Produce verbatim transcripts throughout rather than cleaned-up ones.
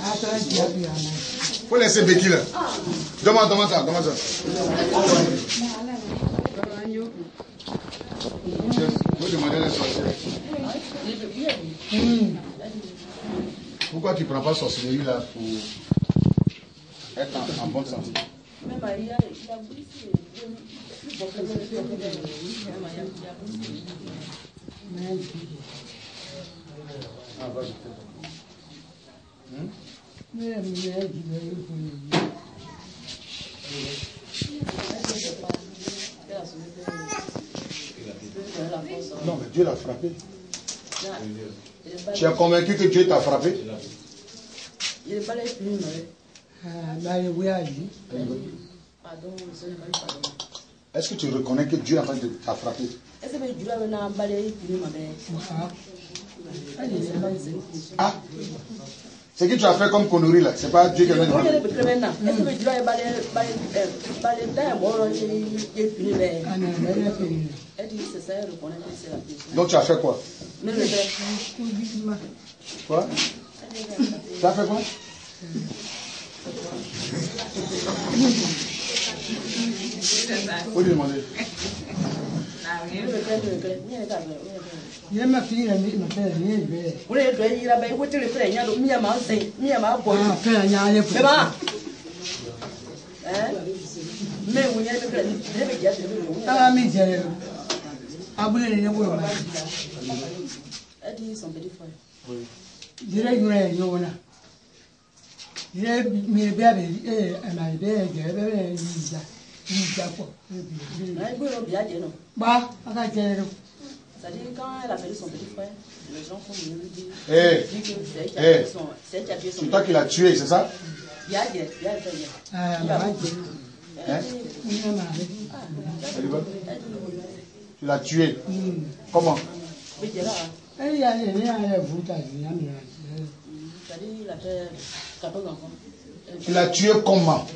Faut laisser Becky là. Demande, demande ça, demande ça. Vous demandez la sorcière. Pourquoi tu ne prends pas sorcellerie là pour être en, en bonne santé? Ah, vas-y. Hmm? Non, mais Dieu l'a frappé. Tu es convaincu que Dieu t'a frappé? Est-ce que tu reconnais que Dieu t'a frappé? Ah, ce que tu as fait comme connerie là, c'est pas Dieu qui vient de frapper. Donc tu as fait quoi? Quoi? Tu as fait quoi? Faut lui demander. Ma fille, elle m'a fait rien. Vous voulez dire, il a bien écouté le frère, il y a le miama, c'est miama, quoi. Ah, frère, il y a rien. C'est pas. Hein? Mais vous y avez le frère, il avait dit, ah, mais j'ai. Ah, vous l'avez dit, vous l'avez dit. Elle dit son petit frère. Oui. Je l'ai dit, non, non. Je l'ai dit, mais bien, elle m'a dit, elle m'a dit, bah, c'est-à-dire quand elle a perdu son petit frère, les gens sont venus lui dire hey. que hey. c'est elle qui a tué son c'est toi qui l'as tué, c'est ça? Il y a des, il y a des. Ah, hein? Tu l'as tué? Comment? C'est-à-dire il a fait quatorze enfants. Tu l'as tué comment?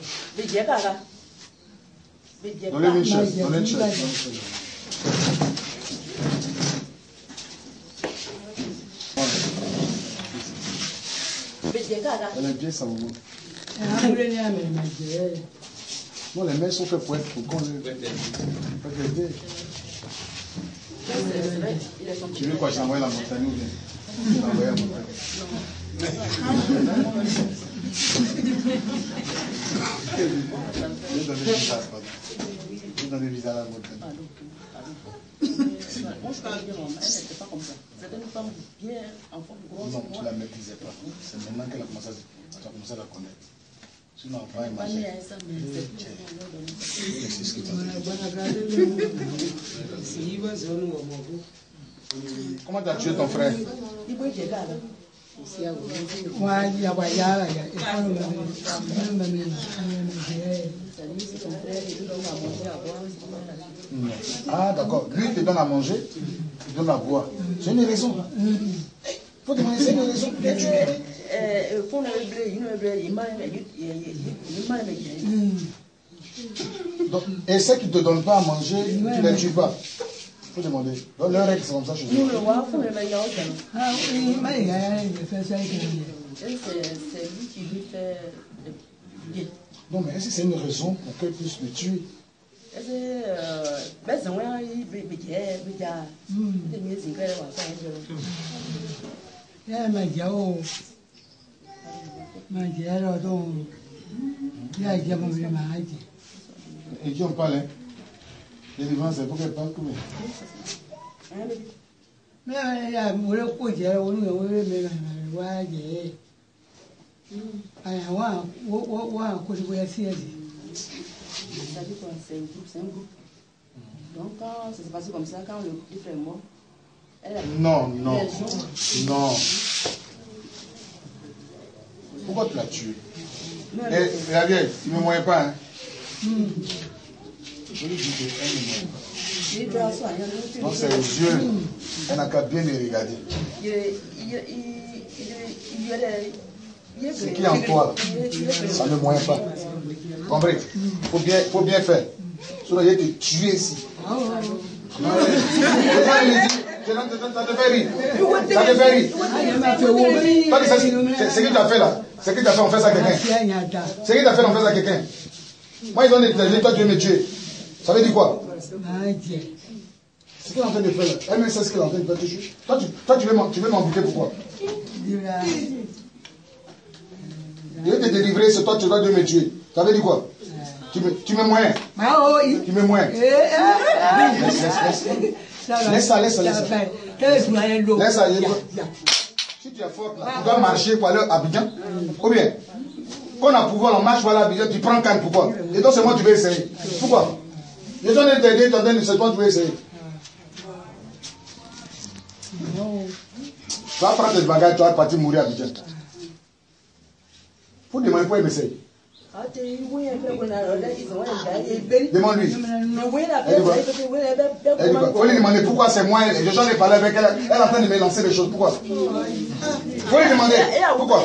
Donnez-lui une chaise. Donnez une chaise. Elle est bien, ça vous. Non, les mains sont faites pour être pour qu'on les aider. Tu veux quoi, j'envoie la montagne ou bien? J'envoie la montagne. Je donne le visa, je donne le visa à la montagne. Non, tu ne la maîtrisais pas. C'est maintenant qu'elle a commencé à, tu as commencé à la connaître. Sinon, on va imaginer. C'est ce que tu as. Comment tu as tué ton frère? Ah d'accord, lui il te donne à manger, il te donne à boire. C'est une raison. Il faut demander, c'est une raison. Donc, et ceux qui ne te donnent pas à manger, tu ne les tues pas. Il faut demander. Donc, leur règle, c'est comme ça chez eux. Ah oui, c'est lui qui lui fait le bien. Non, mais est-ce que c'est une raison pour qu'elle puisse le tuer? Et qui en parle, hein? Les livres, c'est pour qu'elle parle combien? Mais il y a un peu de temps, il y a un peu de temps. C'est un groupe, c'est un groupe. Donc quand ça s'est passé comme ça, quand le petit frère est mort, elle a... Non, non, non. Pourquoi tu l'as tué? Eh, la vieille, tu ne me moyens pas, hein? Je lui dis qu'elle ne moyen pas. Donc c'est aux yeux, elle n'a qu'à bien les regarder. Ce qui est en toi, ça ne moyen pas. Compris? Il faut bien, faut bien faire. Sinon, il y a te tuer ici. Ça te fait rire. Ça te fait rire. C'est ce que tu as fait là. C'est qui t'a fait, on fait ça à quelqu'un. C'est qui t'a fait, on fait ça à quelqu'un. Moi, ils ont dit, toi, tu veux me tuer. Ça veut dire quoi? C'est ce qu'elle est en train de faire là. Elle-même sait ce qu'elle est en train de faire. Toi, tu, toi, tu veux m'embouter pourquoi? Je vais te délivrer, c'est toi, tu dois me tuer. Ça veut dire quoi? Tu me, tu me moyens. Tu me moyens. Laisse, laisse, laisse. Laisse ça, laisse ça, laisse ça. Laisse ça. Si tu es fort, tu dois marcher pour aller à Abidjan. Ou bien, quand on a pouvoir, on marche pour aller à Abidjan, tu prends Cannes, pourquoi? Et donc c'est moi tu veux essayer. Pourquoi? Les gens de t'aider, t'entendent, c'est toi tu veux essayer. Tu vas prendre tes bagages, tu vas partir mourir à Abidjan. Faut demander pourquoi il m'essaye. Demande-lui. Faut lui demander pourquoi c'est moi. Les gens ont parlé avec elle. Elle est en train de me lancer des choses. Pourquoi? Faut lui demander. Pourquoi?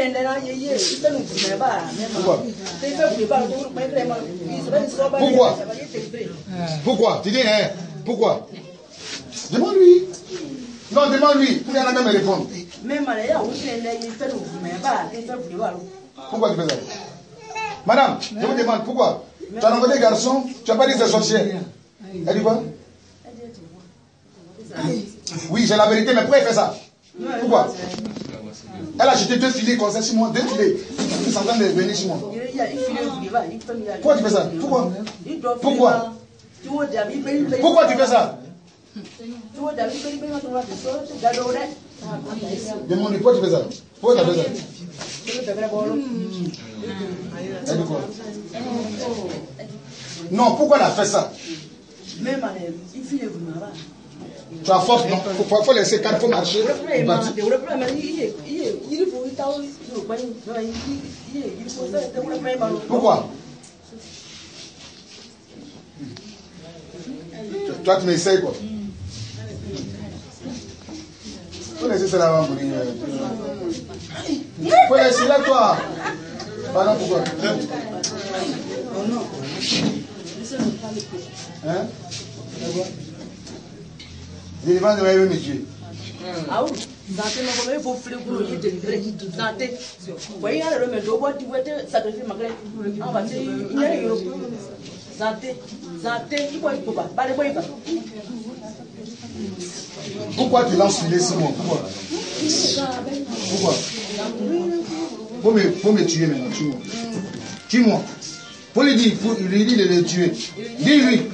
Pourquoi? Pourquoi? Pourquoi? Tu dis, hein? Pourquoi? Demande-lui. Non, demande-lui. Il y en a même à répondre. Pourquoi tu fais ça? Madame, je vous demande pourquoi? Tu as rencontré des garçons, tu n'as pas dit que c'est sorcier. Elle dit quoi? Oui, j'ai la vérité, mais pourquoi il fait ça? Pourquoi? Elle a jeté deux filets comme ça sur moi, deux filets. Ils sont en train de venir sur moi. Pourquoi tu fais ça? Pourquoi? Pourquoi? Pourquoi tu fais ça? Demande-lui pourquoi tu fais ça? Pourquoi tu fais ça? Elle dit quoi? Non, pourquoi elle a fait ça? Tu as force, non? Il faut, faut laisser quatre, il faut marcher. Pourquoi? Toi, tu m'essayes quoi? Faut laisser cela avant de mourir. Faut laisser là, toi. Pardon, pourquoi? Hein? Délivrance de me tuer. Ah oui, Zante m'a comme pour faire pour lui délivrer. Zante, voyez le remède au bois, tu vois sacrifier ma clé. On va dire, il y a eu Zante, Zante, il faut il faut pas, pas de quoi il va. Pourquoi tu lances filet sur moi? Pourquoi? Pourquoi? Faut me, faut me tuer maintenant, tue-moi. Tue-moi. Faut lui dire, faut lui dire de le tuer. Dis-lui.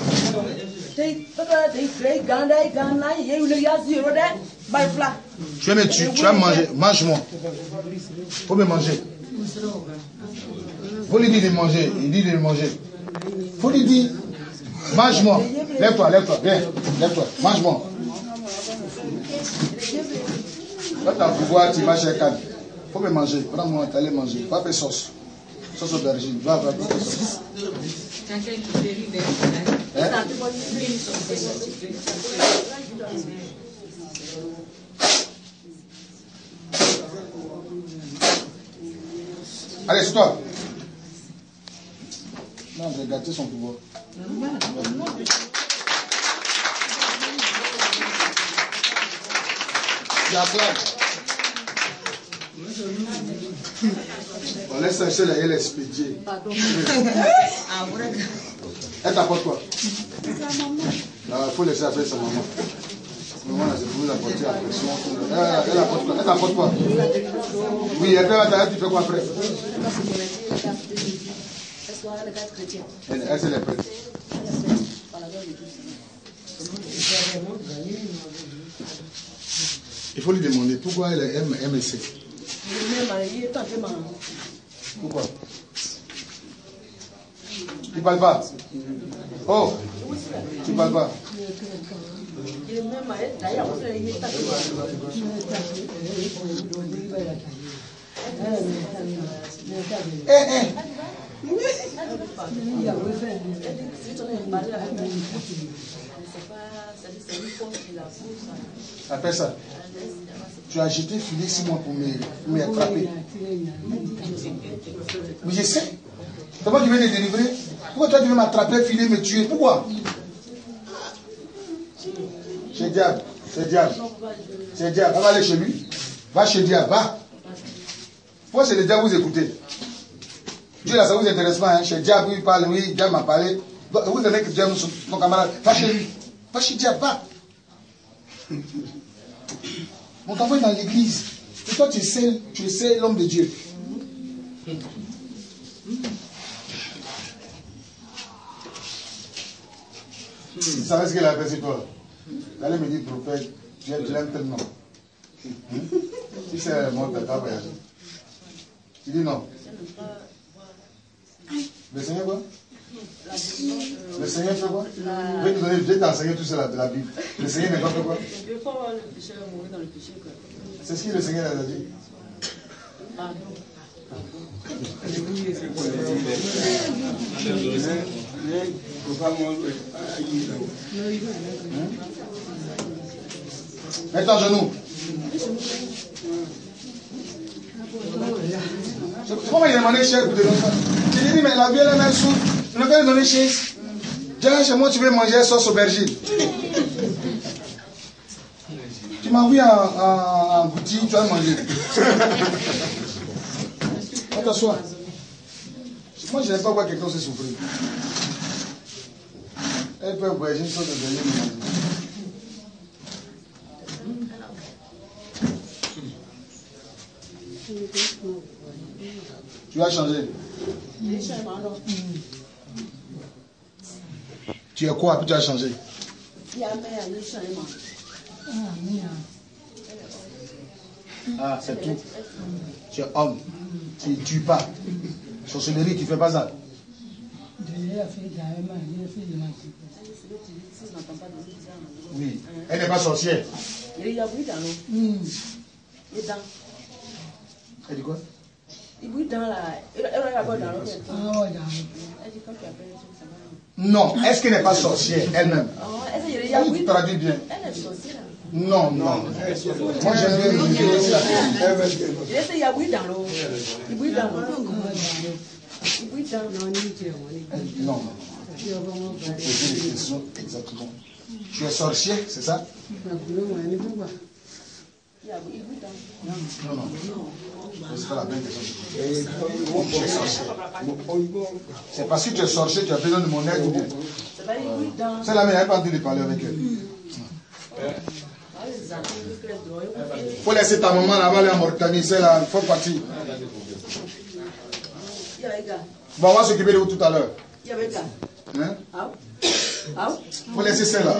Tu vas me tuer, tu vas me manger, mange-moi. Faut me manger. Faut lui dire de manger, il dit de manger. Faut lui dire, mange-moi. Lève-toi, lève-toi, viens, lève-toi, mange-moi. Quand tu as pouvoir, tu vas chez Cannes. Faut me manger, prends-moi, tu allais manger. Va faire sauce. Sauce aubergine, va faire beaucoup de sauce. Hein? Allez, c'est toi. Non, j'ai gâté son pouvoir. J'applaudis. On laisse chercher la elle expédiée. Elle t'apporte quoi? Il faut laisser après sa maman. Maman, là, c'est pour vous apporter la pression. Elle, elle apporte quoi? Elle t'apporte quoi? Oui, elle fait, tu fais quoi après? Elle, elle c'est les prêtres. Il faut lui demander pourquoi elle aime M S C. Pourquoi? Tu parles pas? Oh, tu parles pas? Eh, eh. Après ça, tu as jeté filet six mois pour m'attraper. Mais je sais. C'est moi qui viens de délivrer. Pourquoi toi tu veux m'attraper, filer, me tuer? Pourquoi? C'est diable. C'est diable. C'est diable. Va aller chez lui. Va chez diable. Va. Moi, c'est le diable vous écoutez. Dieu là, ça vous intéresse pas. Hein? Chez le diable, il parle, oui, le diable m'a parlé. Vous aimez que le diable, son camarade, va chez lui. Va chez le diable, va. On t'envoie dans l'église. Et toi, tu sais, tu sais l'homme de Dieu. Tu savais ce qu'elle a fait sur toi. Elle me dit, prophète, je l'aime tellement. Si c'est mon tata, voyager. Tu dis non. Le Seigneur quoi? Le Seigneur fait quoi? Je vais te donner, je vais t'enseigner tout cela de la Bible. Le Seigneur n'est pas fait quoi? C'est ce que le Seigneur a dit. Mets-toi à genoux. Comment il a demandé cher pour te donner ça? Je lui ai dit, mais la vie elle est même sous. Tu ne peux pas donner cher. Viens chez moi, tu veux manger sauce aubergine. Tu m'as vu en, en, en boutique, tu vas manger. On t'assoit. Moi, je n'aime pas voir quelqu'un se souffrir. Elle peut voyager une sauce aubergine. Tu as changé. Tu es quoi? Puis tu as changé. Ah, c'est tout. Tu es homme. Tu ne tues pas. Sorcellerie, tu ne fais pas ça. Oui. Elle n'est pas sorcière. Elle dit quoi? Non, est-ce qu'elle n'est pas sorcière elle-même? Tu traduis bien. Non, non. Moi j'aime bien le dire. Non, non. Je vais poser des questions exactement. Tu es sorcier, c'est ça? Non, non. C'est pas la bonne question. C'est parce que tu es sorcier, tu as besoin de mon aide ou bien? C'est la meilleure, elle n'a pas envie de parler avec elle. Il faut laisser ta maman là-bas aller en Mauritanie, c'est là, il faut partir. Bon, on va s'occuper de vous tout à l'heure. Hein? Il faut laisser celle-là.